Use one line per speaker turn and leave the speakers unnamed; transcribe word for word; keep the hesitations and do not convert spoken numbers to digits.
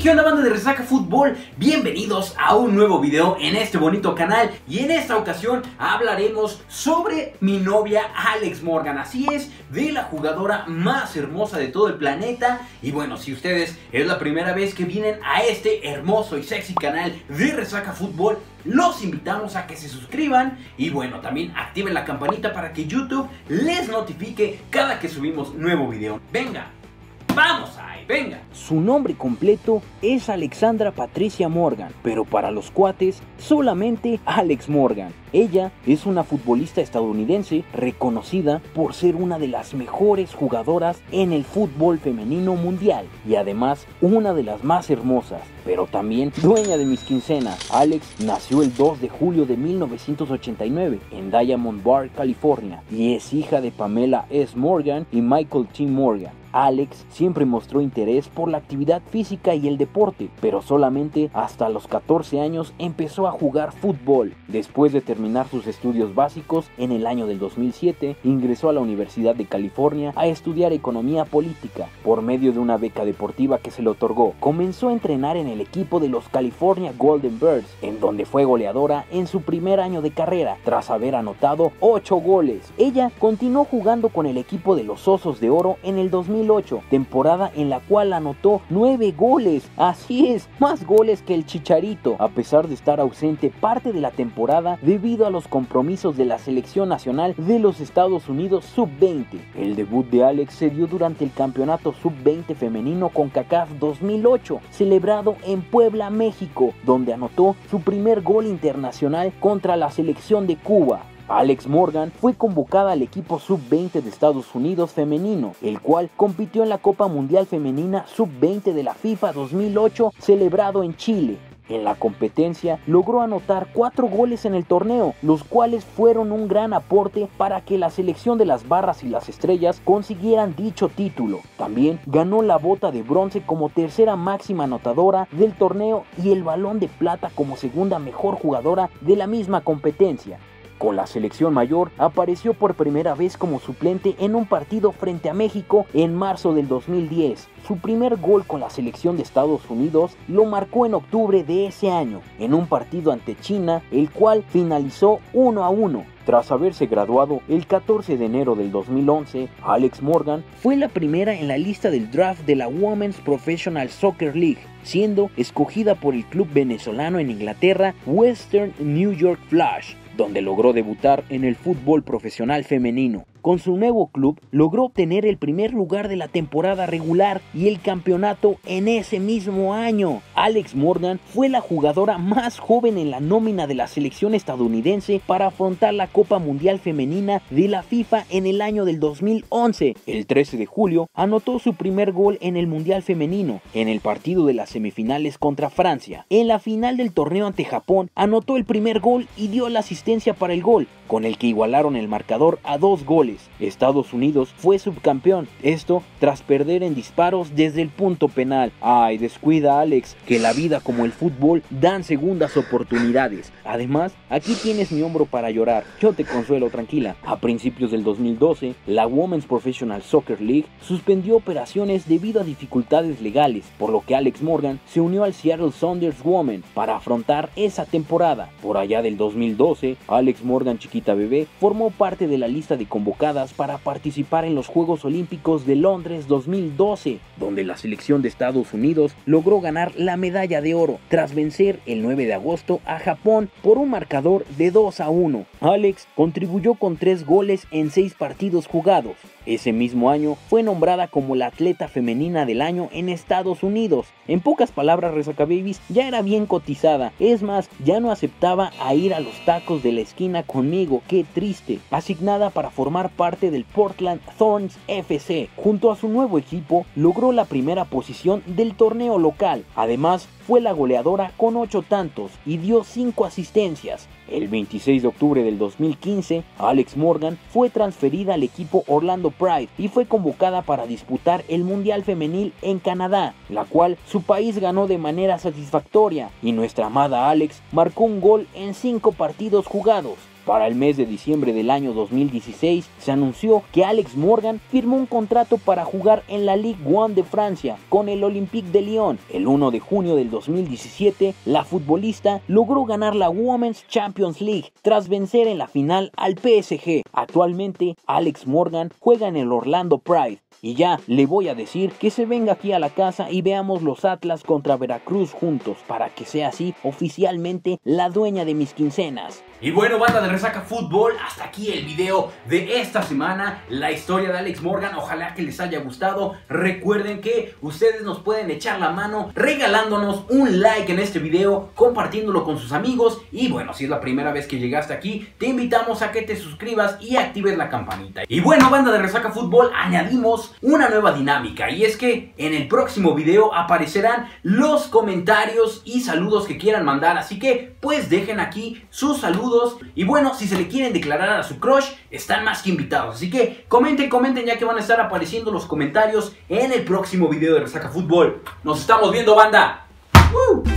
¿qué onda, banda de Resaca Fútbol? Bienvenidos a un nuevo video en este bonito canal. Y en esta ocasión hablaremos sobre mi novia Alex Morgan. Así es, de la jugadora más hermosa de todo el planeta. Y bueno, si ustedes es la primera vez que vienen a este hermoso y sexy canal de Resaca Fútbol, los invitamos a que se suscriban y bueno, también activen la campanita para que YouTube les notifique cada que subimos nuevo video. Venga, vamos ahí, venga.
Su nombre completo es Alexandra Patricia Morgan, pero para los cuates solamente Alex Morgan. Ella es una futbolista estadounidense reconocida por ser una de las mejores jugadoras en el fútbol femenino mundial y además una de las más hermosas, pero también dueña de mis quincenas. Alex nació el dos de julio de mil novecientos ochenta y nueve en Diamond Bar, California, y es hija de Pamela S. Morgan y Michael T. Morgan. Alex siempre mostró interés por la actividad física y el deporte, pero solamente hasta los catorce años empezó a jugar fútbol. Después de terminar sus estudios básicos, en el año del dos mil siete, ingresó a la Universidad de California a estudiar economía política. Por medio de una beca deportiva que se le otorgó, comenzó a entrenar en el equipo de los California Golden Birds, en donde fue goleadora en su primer año de carrera, tras haber anotado ocho goles. Ella continuó jugando con el equipo de los Osos de Oro en el dos mil ocho, temporada en la cual anotó nueve goles. Así es, más goles que el Chicharito, a pesar de estar ausente parte de la temporada debido a los compromisos de la selección nacional de los Estados Unidos sub veinte. El debut de Alex se dio durante el campeonato sub veinte femenino CONCACAF dos mil ocho, celebrado en Puebla, México, donde anotó su primer gol internacional contra la selección de Cuba. Alex Morgan fue convocada al equipo sub veinte de Estados Unidos femenino, el cual compitió en la Copa Mundial Femenina sub veinte de la FIFA dos mil ocho, celebrado en Chile. En la competencia logró anotar cuatro goles en el torneo, los cuales fueron un gran aporte para que la selección de las Barras y las Estrellas consiguieran dicho título. También ganó la bota de bronce como tercera máxima anotadora del torneo y el balón de plata como segunda mejor jugadora de la misma competencia. Con la selección mayor apareció por primera vez como suplente en un partido frente a México en marzo del dos mil diez. Su primer gol con la selección de Estados Unidos lo marcó en octubre de ese año, en un partido ante China, el cual finalizó uno a uno. Tras haberse graduado el catorce de enero del dos mil once, Alex Morgan fue la primera en la lista del draft de la Women's Professional Soccer League, siendo escogida por el club venezolano en Inglaterra, Western New York Flash, donde logró debutar en el fútbol profesional femenino. Con su nuevo club logró obtener el primer lugar de la temporada regular y el campeonato en ese mismo año. Alex Morgan fue la jugadora más joven en la nómina de la selección estadounidense para afrontar la Copa Mundial Femenina de la FIFA en el año del dos mil once. El trece de julio anotó su primer gol en el Mundial Femenino, en el partido de las semifinales contra Francia. En la final del torneo ante Japón anotó el primer gol y dio la asistencia para el gol, con el que igualaron el marcador a dos goles. Estados Unidos fue subcampeón, esto tras perder en disparos desde el punto penal. Ay, descuida Alex, que la vida como el fútbol dan segundas oportunidades. Además, aquí tienes mi hombro para llorar, yo te consuelo, tranquila. A principios del dos mil doce, la Women's Professional Soccer League suspendió operaciones debido a dificultades legales, por lo que Alex Morgan se unió al Seattle Sounders Women para afrontar esa temporada. Por allá del dos mil doce, Alex Morgan, chiquita bebé, formó parte de la lista de convocados para participar en los Juegos Olímpicos de Londres dos mil doce, donde la selección de Estados Unidos logró ganar la medalla de oro tras vencer el nueve de agosto a Japón por un marcador de dos a uno. Alex contribuyó con tres goles en seis partidos jugados. Ese mismo año fue nombrada como la atleta femenina del año en Estados Unidos. En pocas palabras, Resaca Babies ya era bien cotizada. Es más, ya no aceptaba a ir a los tacos de la esquina conmigo. ¡Qué triste! Asignada para formar parte del Portland Thorns F C. Junto a su nuevo equipo, logró la primera posición del torneo local. Además, fue la goleadora con ocho tantos y dio cinco asistencias. El veintiséis de octubre del dos mil quince, Alex Morgan fue transferida al equipo Orlando Pride y fue convocada para disputar el Mundial Femenil en Canadá, la cual su país ganó de manera satisfactoria, y nuestra amada Alex marcó un gol en cinco partidos jugados. Para el mes de diciembre del año dos mil dieciséis se anunció que Alex Morgan firmó un contrato para jugar en la Ligue uno de Francia con el Olympique de Lyon. El primero de junio del dos mil diecisiete, la futbolista logró ganar la Women's Champions League tras vencer en la final al P S G. Actualmente, Alex Morgan juega en el Orlando Pride. Y ya le voy a decir que se venga aquí a la casa y veamos los Atlas contra Veracruz juntos, para que sea así oficialmente la dueña de mis quincenas.
Y bueno, banda de Resaca Fútbol, hasta aquí el video de esta semana, la historia de Alex Morgan. Ojalá que les haya gustado. Recuerden que ustedes nos pueden echar la mano regalándonos un like en este video, compartiéndolo con sus amigos. Y bueno, si es la primera vez que llegaste aquí, te invitamos a que te suscribas y actives la campanita. Y bueno, banda de Resaca Fútbol, añadimos una nueva dinámica, y es que en el próximo video aparecerán los comentarios y saludos que quieran mandar. Así que pues dejen aquí sus saludos. Y bueno, si se le quieren declarar a su crush, están más que invitados. Así que comenten, comenten, ya que van a estar apareciendo los comentarios en el próximo video de Resaca Fútbol. Nos estamos viendo, banda. ¡Uh!